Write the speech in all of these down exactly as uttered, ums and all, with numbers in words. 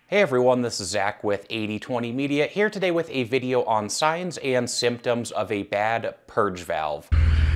Hey everyone, this is Zach with eighty twenty Media, here today with a video on signs and symptoms of a bad purge valve.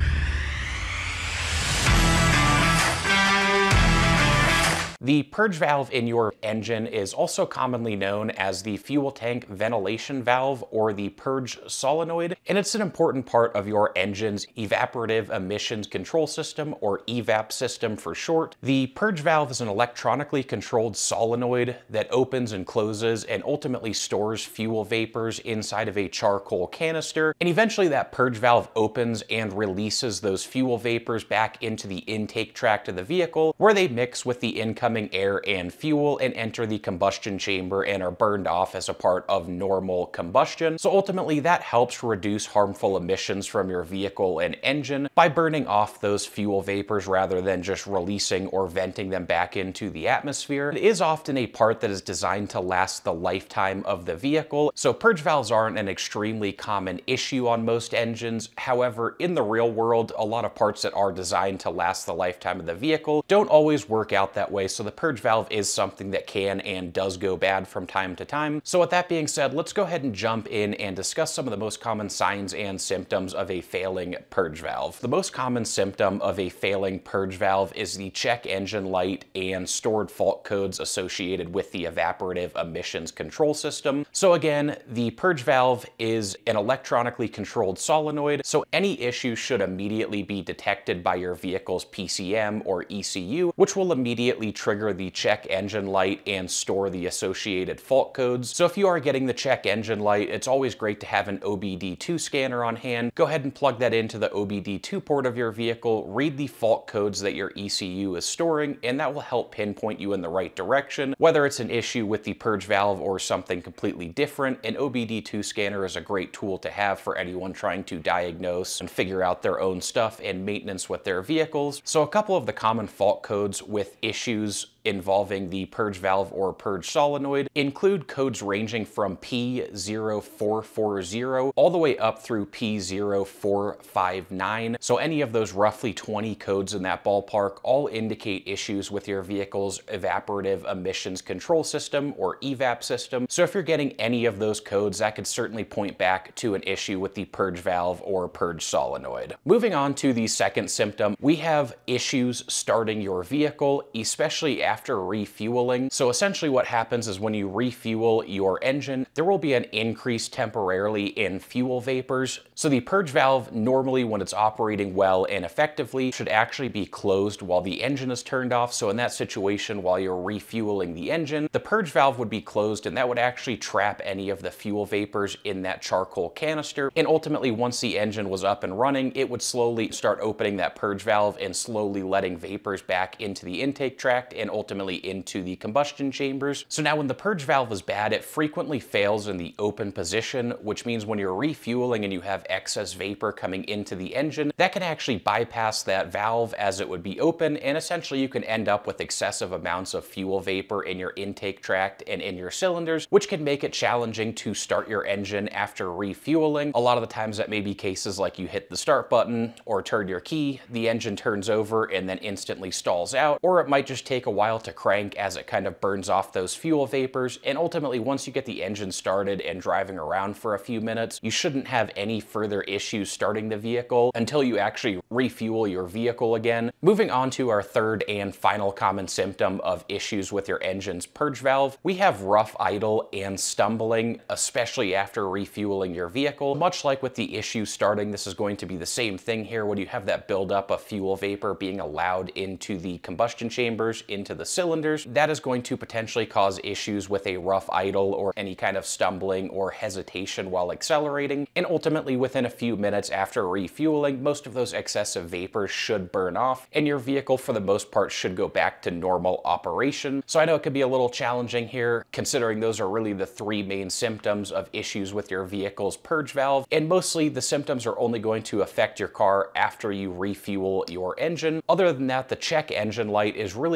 The purge valve in your engine is also commonly known as the fuel tank ventilation valve or the purge solenoid, and it's an important part of your engine's evaporative emissions control system, or E VAP system for short. The purge valve is an electronically controlled solenoid that opens and closes and ultimately stores fuel vapors inside of a charcoal canister, and eventually that purge valve opens and releases those fuel vapors back into the intake tract of the vehicle, where they mix with the incoming air and fuel and enter the combustion chamber and are burned off as a part of normal combustion. So ultimately that helps reduce harmful emissions from your vehicle and engine by burning off those fuel vapors rather than just releasing or venting them back into the atmosphere. It is often a part that is designed to last the lifetime of the vehicle, so purge valves aren't an extremely common issue on most engines. However, in the real world, a lot of parts that are designed to last the lifetime of the vehicle don't always work out that way, so the purge valve is something that can and does go bad from time to time. So with that being said, let's go ahead and jump in and discuss some of the most common signs and symptoms of a failing purge valve. The most common symptom of a failing purge valve is the check engine light and stored fault codes associated with the evaporative emissions control system. So again, the purge valve is an electronically controlled solenoid, so any issue should immediately be detected by your vehicle's P C M or E C U, which will immediately trigger the check engine light and store the associated fault codes. So if you are getting the check engine light, it's always great to have an O B D two scanner on hand. Go ahead and plug that into the O B D two port of your vehicle, read the fault codes that your E C U is storing, and that will help pinpoint you in the right direction. Whether it's an issue with the purge valve or something completely different, an O B D two scanner is a great tool to have for anyone trying to diagnose and figure out their own stuff and maintenance with their vehicles. So a couple of the common fault codes with issues involving the purge valve or purge solenoid include codes ranging from P zero four four zero all the way up through P zero four five nine. So any of those roughly twenty codes in that ballpark all indicate issues with your vehicle's evaporative emissions control system, or E VAP system. So if you're getting any of those codes, that could certainly point back to an issue with the purge valve or purge solenoid. Moving on to the second symptom, we have issues starting your vehicle, especially after after refueling. So essentially what happens is when you refuel your engine, there will be an increase temporarily in fuel vapors. So the purge valve, normally when it's operating well and effectively, should actually be closed while the engine is turned off. So in that situation, while you're refueling the engine, the purge valve would be closed, and that would actually trap any of the fuel vapors in that charcoal canister. And ultimately, once the engine was up and running, it would slowly start opening that purge valve and slowly letting vapors back into the intake tract and ultimately ultimately into the combustion chambers. So now when the purge valve is bad, it frequently fails in the open position, which means when you're refueling and you have excess vapor coming into the engine, that can actually bypass that valve as it would be open, and essentially you can end up with excessive amounts of fuel vapor in your intake tract and in your cylinders, which can make it challenging to start your engine after refueling. A lot of the times that may be cases like you hit the start button or turn your key, the engine turns over and then instantly stalls out, or it might just take a while to crank as it kind of burns off those fuel vapors. And ultimately, once you get the engine started and driving around for a few minutes, you shouldn't have any further issues starting the vehicle until you actually refuel your vehicle again. Moving on to our third and final common symptom of issues with your engine's purge valve, we have rough idle and stumbling, especially after refueling your vehicle. Much like with the issue starting, this is going to be the same thing here when you have that buildup of fuel vapor being allowed into the combustion chambers, into the cylinders. That is going to potentially cause issues with a rough idle or any kind of stumbling or hesitation while accelerating. And ultimately, within a few minutes after refueling, most of those excessive vapors should burn off and your vehicle for the most part should go back to normal operation. So I know it could be a little challenging here, considering those are really the three main symptoms of issues with your vehicle's purge valve, and mostly the symptoms are only going to affect your car after you refuel your engine. Other than that, the check engine light is really going to be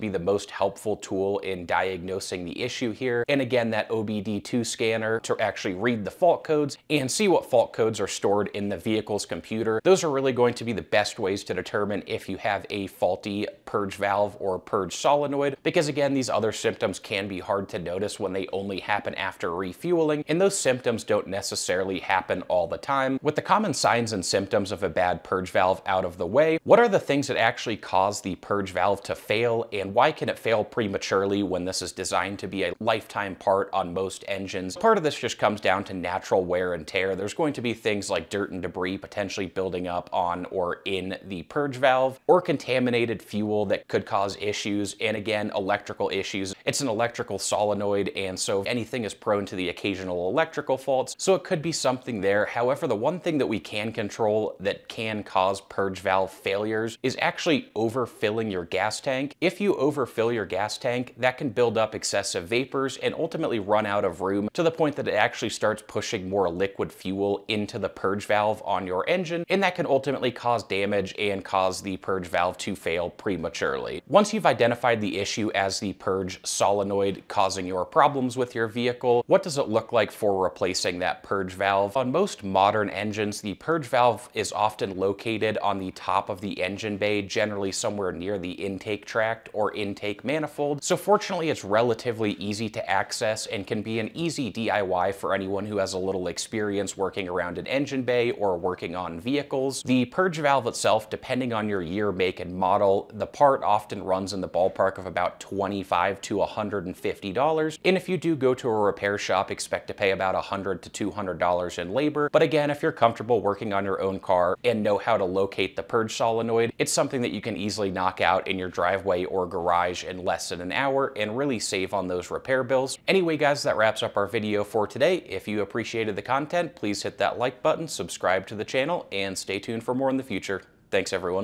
be the most helpful tool in diagnosing the issue here. And again, that O B D two scanner to actually read the fault codes and see what fault codes are stored in the vehicle's computer. Those are really going to be the best ways to determine if you have a faulty purge valve or purge solenoid, because again, these other symptoms can be hard to notice when they only happen after refueling, and those symptoms don't necessarily happen all the time. With the common signs and symptoms of a bad purge valve out of the way, what are the things that actually cause the purge valve to fail, and why can it fail prematurely when this is designed to be a lifetime part on most engines? Part of this just comes down to natural wear and tear. There's going to be things like dirt and debris potentially building up on or in the purge valve, or contaminated fuel that could cause issues, and again, electrical issues. It's an electrical solenoid, and so anything is prone to the occasional electrical faults, so it could be something there. However, the one thing that we can control that can cause purge valve failures is actually overfilling your gas tank. If you overfill your gas tank, that can build up excessive vapors and ultimately run out of room to the point that it actually starts pushing more liquid fuel into the purge valve on your engine, and that can ultimately cause damage and cause the purge valve to fail prematurely. Once you've identified the issue as the purge solenoid causing your problems with your vehicle, what does it look like for replacing that purge valve? On most modern engines, the purge valve is often located on the top of the engine bay, generally somewhere near the intake tract or intake manifold. So fortunately, it's relatively easy to access and can be an easy D I Y for anyone who has a little experience working around an engine bay or working on vehicles. The purge valve itself, depending on your year, make, and model, the part often runs in the ballpark of about twenty-five to one hundred fifty dollars. And if you do go to a repair shop, expect to pay about one hundred to two hundred dollars in labor. But again, if you're comfortable working on your own car and know how to locate the purge solenoid, it's something that you can easily knock out in your driveway or garage in less than an hour and really save on those repair bills. Anyway, guys, that wraps up our video for today. If you appreciated the content, please hit that like button, subscribe to the channel, and stay tuned for more in the future. Thanks, everyone.